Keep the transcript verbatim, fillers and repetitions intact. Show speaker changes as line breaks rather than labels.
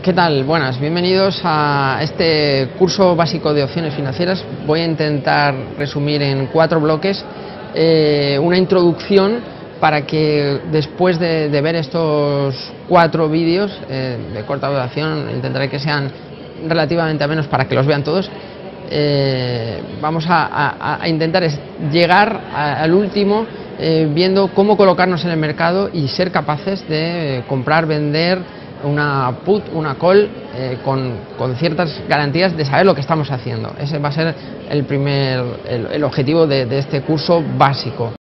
¿Qué tal? Buenas, bienvenidos a este curso básico de opciones financieras. Voy a intentar resumir en cuatro bloques eh, una introducción para que después de, de ver estos cuatro vídeos eh, de corta duración, intentaré que sean relativamente amenos para que los vean todos. Eh, vamos a, a, a intentar llegar a, al último eh, viendo cómo colocarnos en el mercado y ser capaces de comprar, vender una put, una call eh, con, con ciertas garantías de saber lo que estamos haciendo. Ese va a ser el primer el, el objetivo de, de este curso básico.